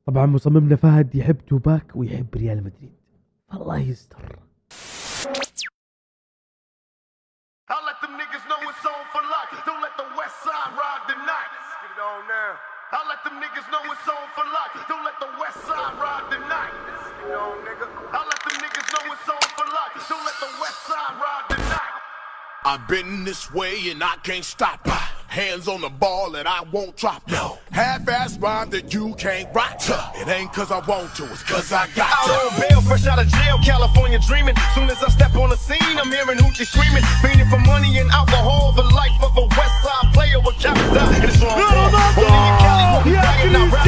طبعا مصممنا فهد يحب توباك ويحب ريال مدريد، فالله يستر. I've been this way and I can't stop. Hands on the ball and I won't drop. No. Half-ass rhyme that you can't rock. It ain't cause I want to, it's cause I got to. Out on bail, fresh out of jail, California dreaming. Soon as I step on the scene, I'm hearing hoochie screaming. Fiending for money and alcohol, the life of a West Side player with capital. And it's wrong. Only in Cali, won't be dying, not rap.